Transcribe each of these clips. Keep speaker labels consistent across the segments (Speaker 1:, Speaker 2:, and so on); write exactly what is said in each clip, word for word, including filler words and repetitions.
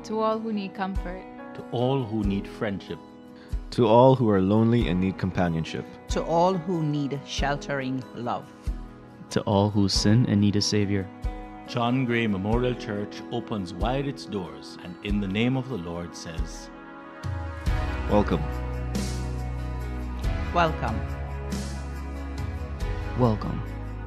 Speaker 1: To all who need comfort.
Speaker 2: To all who need friendship.
Speaker 3: To all who are lonely and need companionship.
Speaker 4: To all who need sheltering love.
Speaker 5: To all who sin and need a Savior.
Speaker 2: John Gray Memorial Church opens wide its doors and in the name of the Lord says,
Speaker 3: Welcome.
Speaker 4: Welcome.
Speaker 5: Welcome.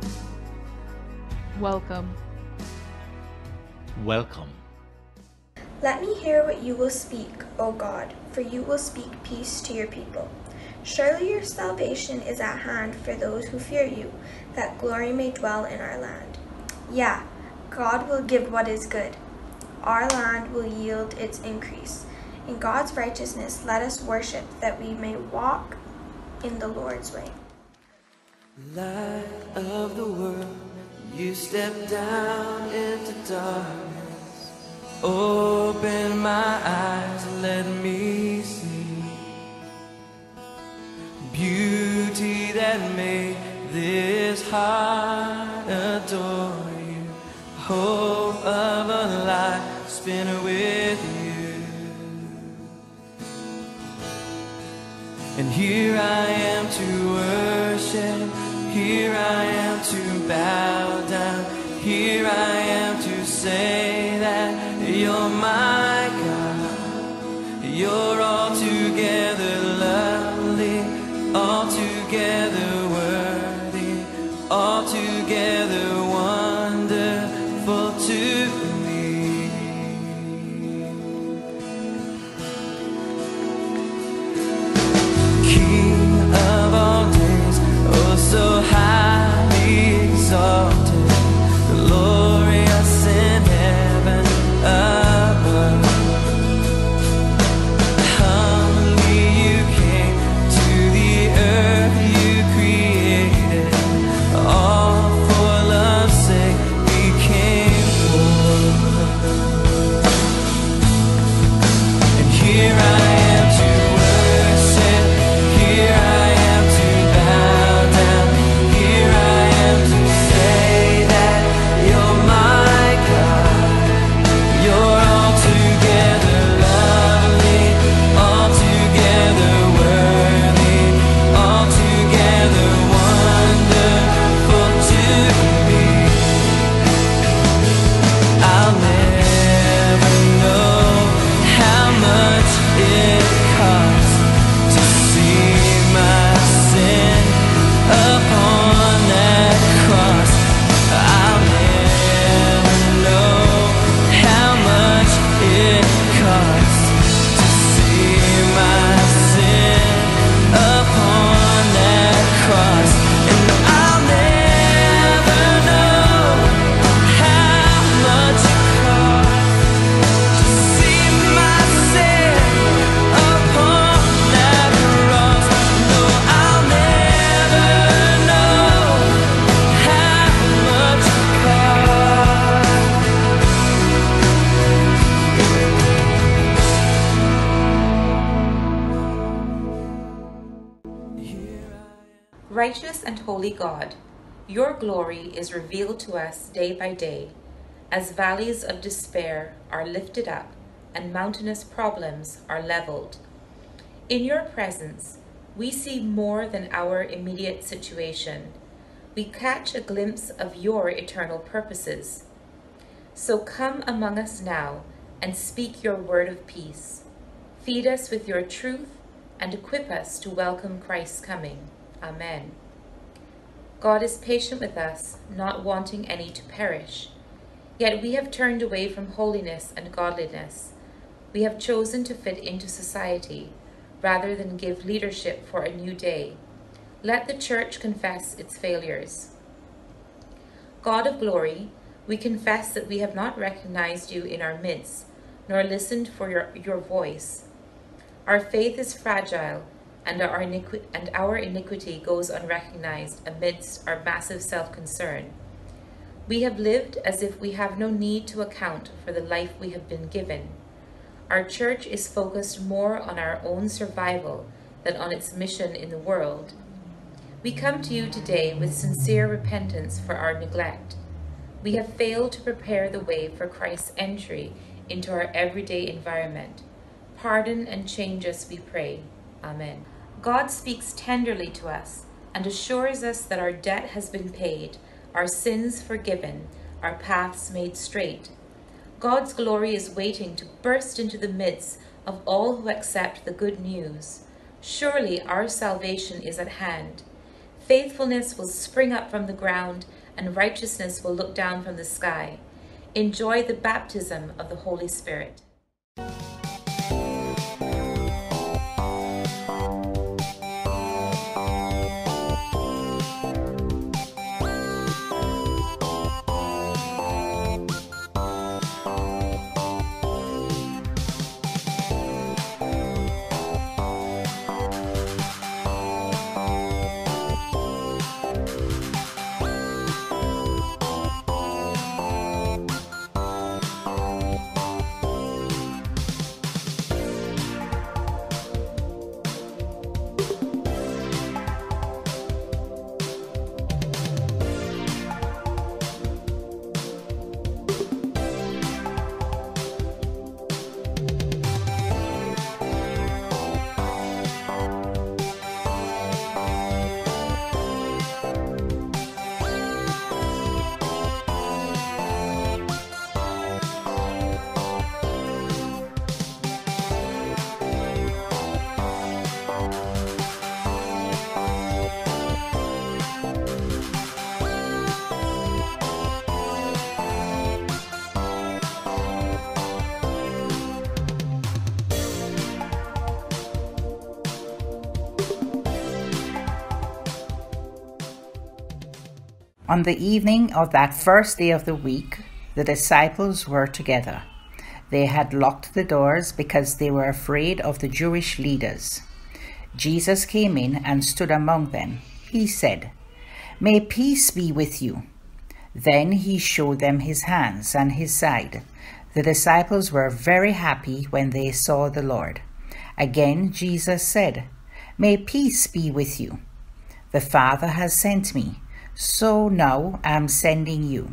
Speaker 1: Welcome.
Speaker 2: Welcome.
Speaker 6: Let me hear what you will speak, O God, for you will speak peace to your people. Surely your salvation is at hand for those who fear you, that glory may dwell in our land. Yeah, God will give what is good. Our land will yield its increase. In God's righteousness, let us worship, that we may walk in the Lord's way.
Speaker 7: Light of the world, you step down into darkness. Open my eyes, let me see beauty that made this heart adore you. Hope of a life spent with you. And here I am to worship. Here I am to bow down. Here I am to say that you're my God. You're altogether lovely, altogether worthy, altogether wonderful to me. King of all days, oh so highly exalted, glorious in heaven above. Humbly you came to the earth you created, all for love's sake became poor. And here I am to worship, here I am to bow down, here I am to say that you're my God. You're altogether lovely, altogether worthy, altogether wonderful to me. I'll never know how much it costs to see my sin upon that cross. I'll never know how much it costs to see my sin upon that cross. And I'll never know how much it costs to see my sin upon that cross. No, I'll never know how much it
Speaker 8: Righteous and holy God, your glory is revealed to us day by day, as valleys of despair are lifted up and mountainous problems are leveled. In your presence, we see more than our immediate situation. We catch a glimpse of your eternal purposes. So come among us now and speak your word of peace. Feed us with your truth and equip us to welcome Christ's coming. Amen. God is patient with us, not wanting any to perish. Yet we have turned away from holiness and godliness. We have chosen to fit into society, rather than give leadership for a new day. Let the church confess its failures. God of glory, we confess that we have not recognized you in our midst, nor listened for your, your voice. Our faith is fragile, and our, iniqui and our iniquity goes unrecognized amidst our massive self-concern. We have lived as if we have no need to account for the life we have been given. Our church is focused more on our own survival than on its mission in the world. We come to you today with sincere repentance for our neglect. We have failed to prepare the way for Christ's entry into our everyday environment. Pardon and change us, we pray. Amen. God speaks tenderly to us and assures us that our debt has been paid, our sins forgiven, our paths made straight. God's glory is waiting to burst into the midst of all who accept the good news. Surely our salvation is at hand. Faithfulness will spring up from the ground, and righteousness will look down from the sky. Enjoy the baptism of the Holy Spirit.
Speaker 4: On the evening of that first day of the week, the disciples were together. They had locked the doors because they were afraid of the Jewish leaders. Jesus came in and stood among them. He said, "May peace be with you." Then he showed them his hands and his side. The disciples were very happy when they saw the Lord. Again Jesus said, "May peace be with you. The Father has sent me, so now I am sending you."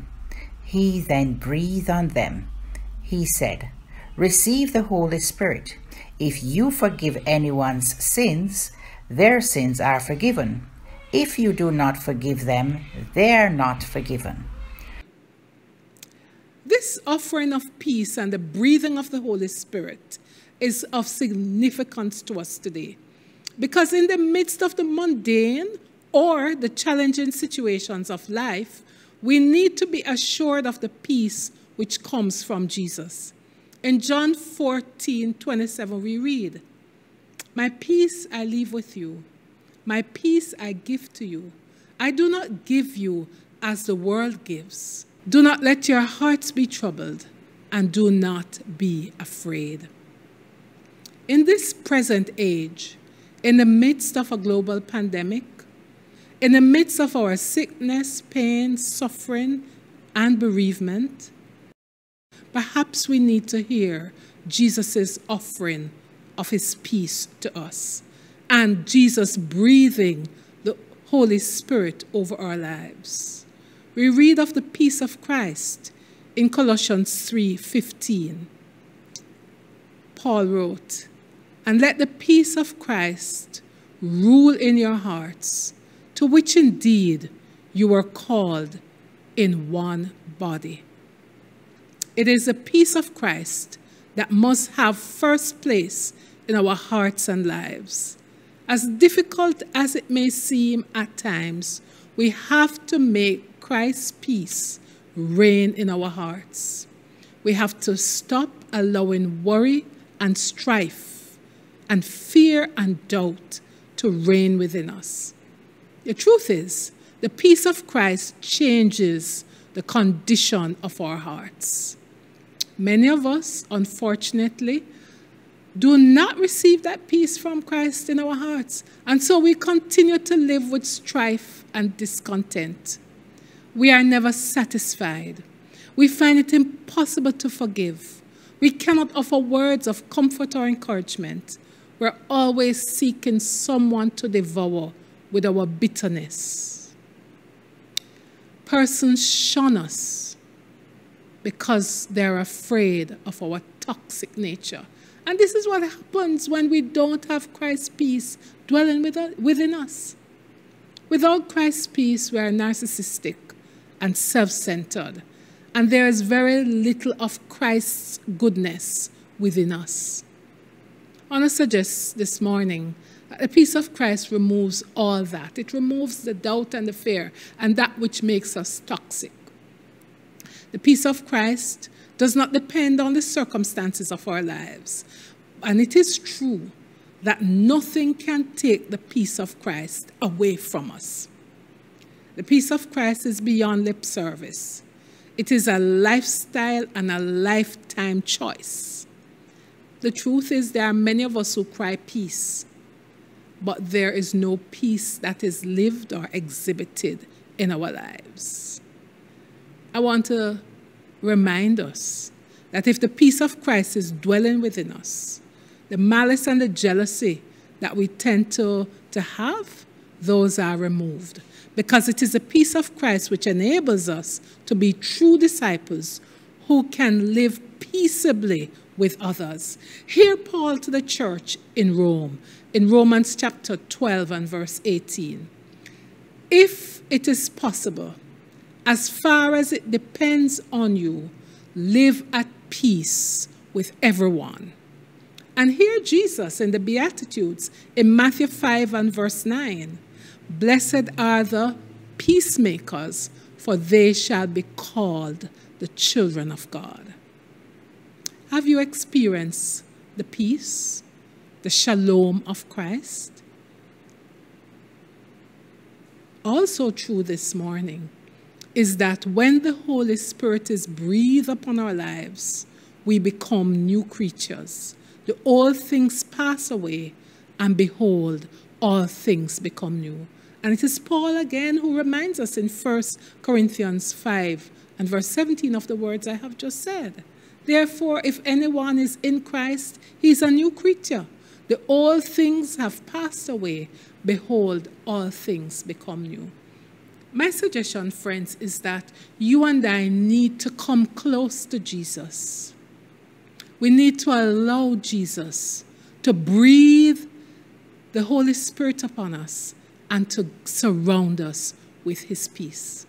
Speaker 4: He then breathed on them. He said, "Receive the Holy Spirit. If you forgive anyone's sins, their sins are forgiven. If you do not forgive them, they are not forgiven."
Speaker 1: This offering of peace and the breathing of the Holy Spirit is of significance to us today, because in the midst of the mundane or the challenging situations of life, we need to be assured of the peace which comes from Jesus. In John fourteen twenty-seven, we read, "My peace I leave with you. My peace I give to you. I do not give you as the world gives. Do not let your hearts be troubled, and do not be afraid." In this present age, in the midst of a global pandemic, in the midst of our sickness, pain, suffering, and bereavement, perhaps we need to hear Jesus' offering of his peace to us and Jesus breathing the Holy Spirit over our lives. We read of the peace of Christ in Colossians three fifteen. Paul wrote, "And let the peace of Christ rule in your hearts, to which indeed you were called in one body." It is the peace of Christ that must have first place in our hearts and lives. As difficult as it may seem at times, we have to make Christ's peace reign in our hearts. We have to stop allowing worry and strife and fear and doubt to reign within us. The truth is, the peace of Christ changes the condition of our hearts. Many of us, unfortunately, do not receive that peace from Christ in our hearts, and so we continue to live with strife and discontent. We are never satisfied. We find it impossible to forgive. We cannot offer words of comfort or encouragement. We're always seeking someone to devour with our bitterness. Persons shun us. because they're afraid of our toxic nature. And this is what happens when we don't have Christ's peace dwelling within us. Without Christ's peace, we are narcissistic and self-centered, and there is very little of Christ's goodness within us. I want to suggest this morning that the peace of Christ removes all that. It removes the doubt and the fear and that which makes us toxic. The peace of Christ does not depend on the circumstances of our lives. And it is true that nothing can take the peace of Christ away from us. The peace of Christ is beyond lip service. It is a lifestyle and a lifetime choice. The truth is there are many of us who cry peace, but there is no peace that is lived or exhibited in our lives. I want to remind us that if the peace of Christ is dwelling within us, the malice and the jealousy that we tend to, to have, those are removed. Because it is the peace of Christ which enables us to be true disciples who can live peaceably with others. Hear Paul to the church in Rome, in Romans chapter twelve and verse eighteen. If it is possible, as far as it depends on you, live at peace with everyone. And hear Jesus in the Beatitudes in Matthew five and verse nine. Blessed are the peacemakers, for they shall be called the children of God. Have you experienced the peace, the shalom of Christ? Also true this morning is that when the Holy Spirit is breathed upon our lives, we become new creatures. The old things pass away, and behold, all things become new. And it is Paul again who reminds us in First Corinthians five and verse seventeen of the words I have just said. Therefore, if anyone is in Christ, he is a new creature. The old things have passed away. Behold, all things become new. My suggestion, friends, is that you and I need to come close to Jesus. We need to allow Jesus to breathe the Holy Spirit upon us and to surround us with his peace.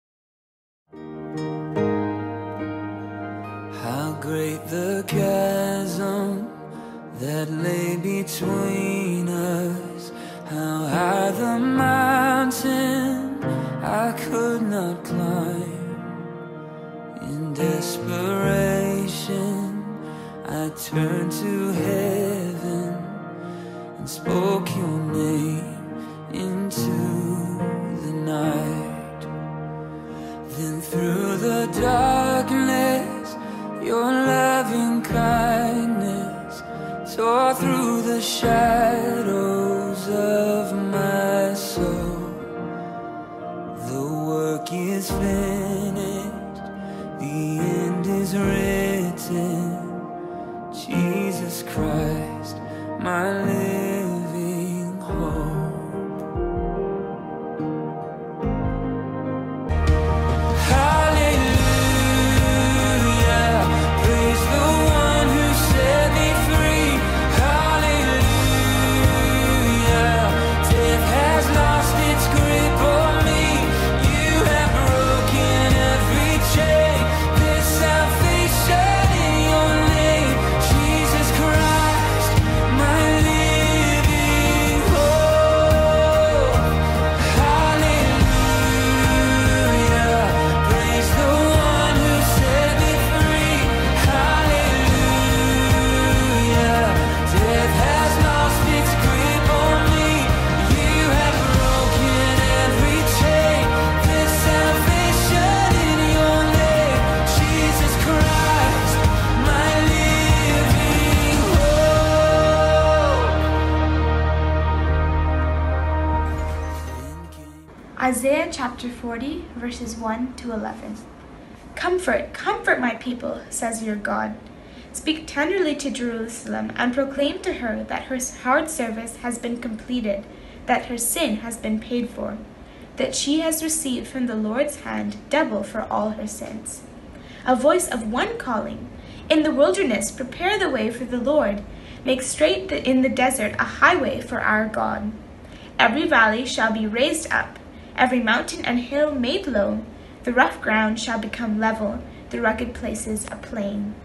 Speaker 7: How great the chasm that lay between us, how high the mountain I could not climb. In desperation I turned to heaven and spoke your name into the night. Then through the darkness your loving kindness tore through the shadows of my soul. The work is finished, the end is written. Jesus Christ, my living hope.
Speaker 6: Isaiah chapter forty, verses one to eleven. Comfort, comfort my people, says your God. Speak tenderly to Jerusalem and proclaim to her that her hard service has been completed, that her sin has been paid for, that she has received from the Lord's hand double for all her sins. a voice of one calling. In the wilderness, prepare the way for the Lord. Make straight in the desert a highway for our God. Every valley shall be raised up, every mountain and hill made low. The rough ground shall become level, the rugged places a plain.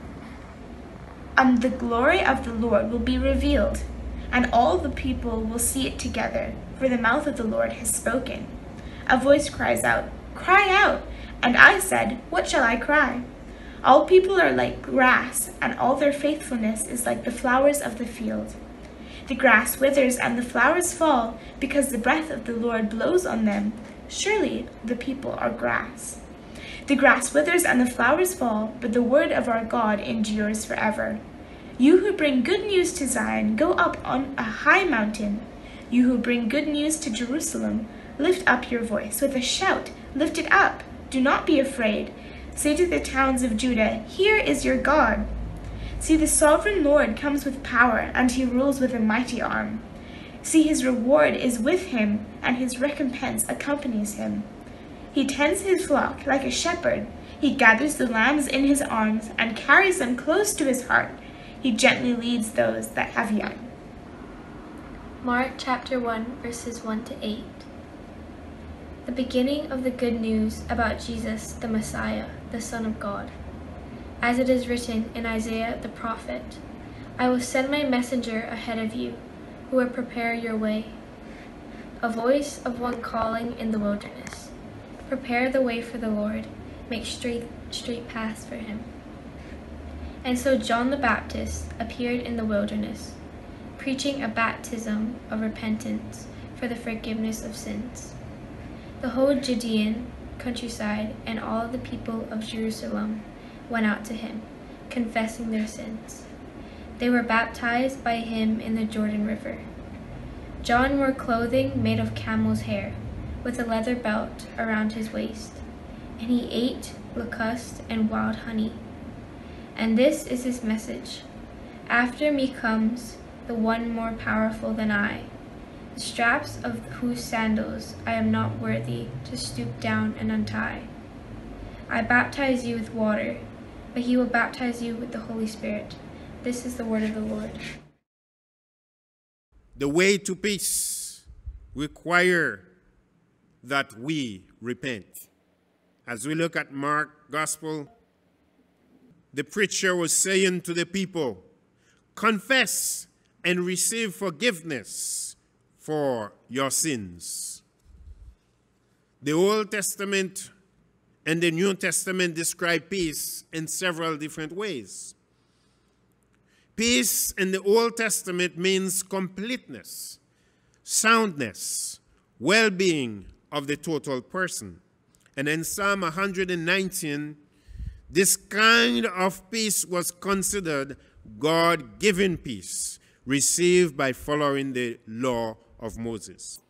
Speaker 6: And the glory of the Lord will be revealed, and all the people will see it together, for the mouth of the Lord has spoken. A voice cries out, "Cry out!" And I said, "What shall I cry?" All people are like grass, and all their faithfulness is like the flowers of the field. The grass withers and the flowers fall, because the breath of the Lord blows on them. Surely the people are grass. The grass withers and the flowers fall, but the word of our God endures forever. You who bring good news to Zion, go up on a high mountain. You who bring good news to Jerusalem, lift up your voice with a shout, lift it up. Do not be afraid. Say to the towns of Judah, here is your God. See, the sovereign Lord comes with power, and he rules with a mighty arm. See, his reward is with him, and his recompense accompanies him. He tends his flock like a shepherd. He gathers the lambs in his arms and carries them close to his heart. He gently leads those that have young.
Speaker 9: Mark chapter one, verses one to eight. The beginning of the good news about Jesus, the Messiah, the Son of God. As it is written in Isaiah the prophet, I will send my messenger ahead of you, who will prepare your way. A voice of one calling in the wilderness. Prepare the way for the Lord, make straight, straight paths for him. And so John the Baptist appeared in the wilderness, preaching a baptism of repentance for the forgiveness of sins. The whole Judean countryside and all the people of Jerusalem went out to him, confessing their sins. They were baptized by him in the Jordan River. John wore clothing made of camel's hair, with a leather belt around his waist, and he ate locusts and wild honey. And this is his message: after me comes the one more powerful than I, the straps of whose sandals I am not worthy to stoop down and untie. I baptize you with water, but he will baptize you with the Holy Spirit. This is the word of the Lord.
Speaker 10: The way to peace requires that we repent. As we look at Mark's Gospel, the preacher was saying to the people, confess and receive forgiveness for your sins. The Old Testament and the New Testament describe peace in several different ways. Peace in the Old Testament means completeness, soundness, well-being of the total person. And in Psalm one hundred nineteen, this kind of peace was considered God-given peace, received by following the law of Moses.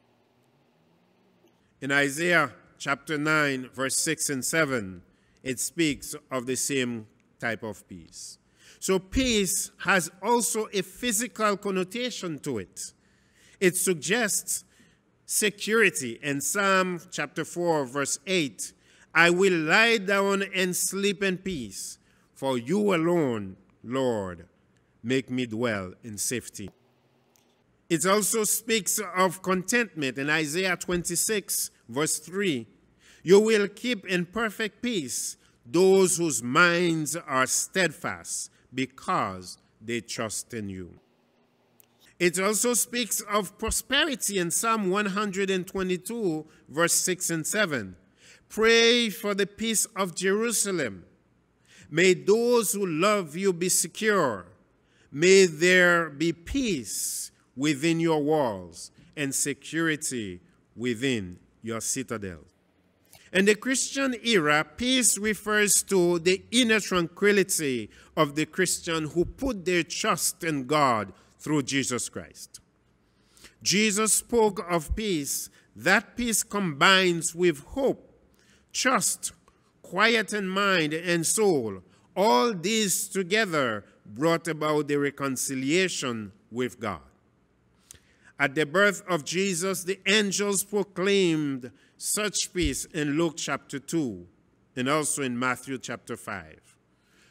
Speaker 10: In Isaiah chapter nine, verse six and seven, it speaks of the same type of peace. So peace has also a physical connotation to it. It suggests security. In Psalm chapter four, verse eight, I will lie down and sleep in peace, for you alone, Lord, make me dwell in safety. It also speaks of contentment in Isaiah twenty-six, verse three. You will keep in perfect peace those whose minds are steadfast, because they trust in you. It also speaks of prosperity in Psalm one hundred twenty-two, verse six and seven. Pray for the peace of Jerusalem. May those who love you be secure. May there be peace within your walls and security within your citadel. In the Christian era, peace refers to the inner tranquility of the Christian who put their trust in God through Jesus Christ. Jesus spoke of peace. That peace combines with hope, trust, quiet in mind and soul. All these together brought about the reconciliation with God. At the birth of Jesus, the angels proclaimed such peace in Luke chapter two and also in Matthew chapter five.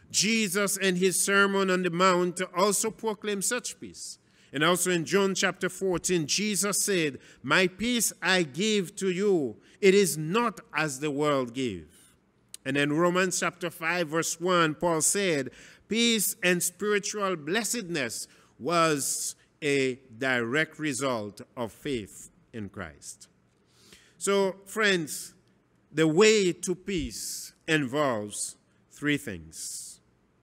Speaker 10: Jesus and his Sermon on the Mount also proclaim such peace. And also in John chapter fourteen, Jesus said, "My peace I give to you. It is not as the world gives." And in Romans chapter five, verse one, Paul said, peace and spiritual blessedness was a direct result of faith in Christ. So, friends, the way to peace involves three things.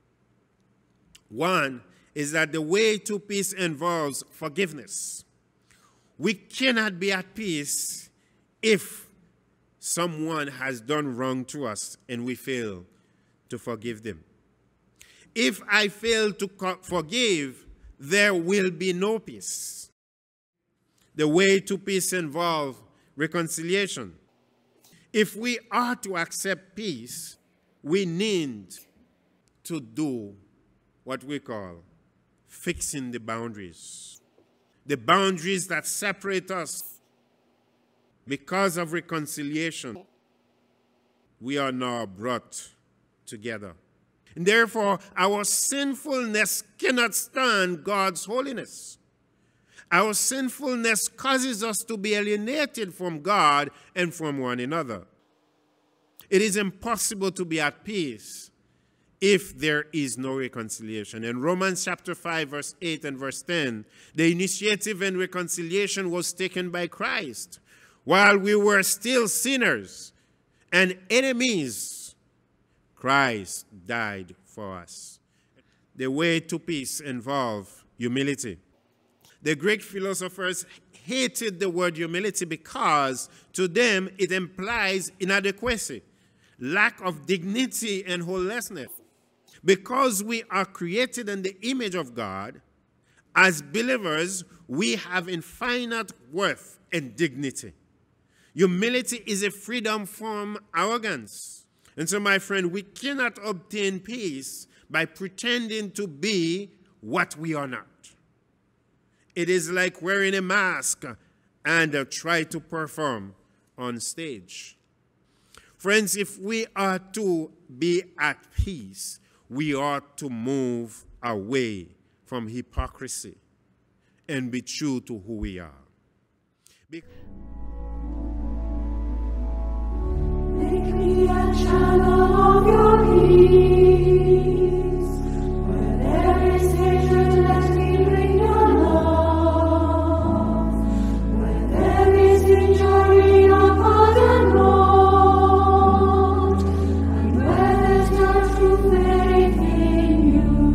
Speaker 10: One is that the way to peace involves forgiveness. We cannot be at peace if someone has done wrong to us and we fail to forgive them. If I fail to forgive, there will be no peace. The way to peace involves reconciliation. If we are to accept peace, we need to do what we call fixing the boundaries. The boundaries that separate us. Because of reconciliation, we are now brought together. And therefore, our sinfulness cannot stand God's holiness. Our sinfulness causes us to be alienated from God and from one another. It is impossible to be at peace if there is no reconciliation. In Romans chapter five, verse eight and verse ten, the initiative in reconciliation was taken by Christ. While we were still sinners and enemies, Christ died for us. The way to peace involves humility. The Greek philosophers hated the word humility because to them it implies inadequacy, lack of dignity and wholeness. Because we are created in the image of God, as believers, we have infinite worth and dignity. Humility is a freedom from arrogance. And so, my friend, we cannot obtain peace by pretending to be what we are not. It is like wearing a mask and uh, try to perform on stage. Friends, if we are to be at peace, we ought to move away from hypocrisy and be true to who we are. Be
Speaker 11: Make me a channel of your peace. Where there is hatred, let me bring your love. Where there is injury, not pardon wrong. And where there's no true faith in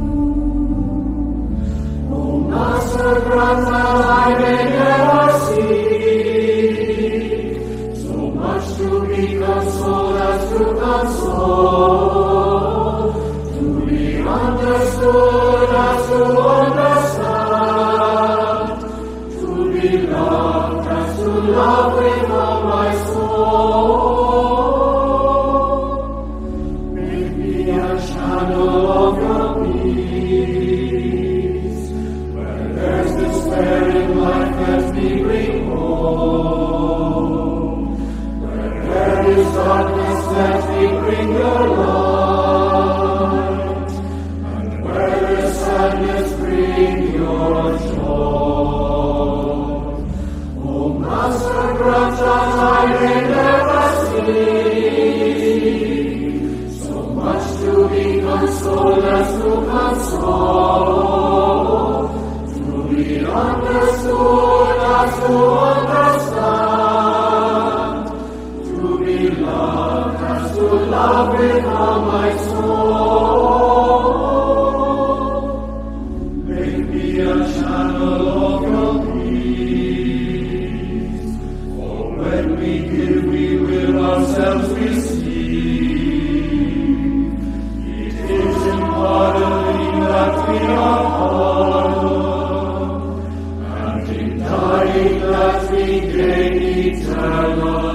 Speaker 11: you. O Master, grant that I may never see so much to be consoled as to console, to be understood as to understand, to be loved as to love with all my soul. Make me a channel of your peace. Where there's despair in life, let me bring hope. Where there is darkness, let me bring your light. And where there's sadness, bring your joy. O Master, grant that I may never see so much to be consoled as to console, to be understood as to understand, to be loved as to love with all my soul. Make me a channel of your peace. For when we give, we will ourselves receive. It is in pardoning that we are pardoned, and in dying that we gain eternal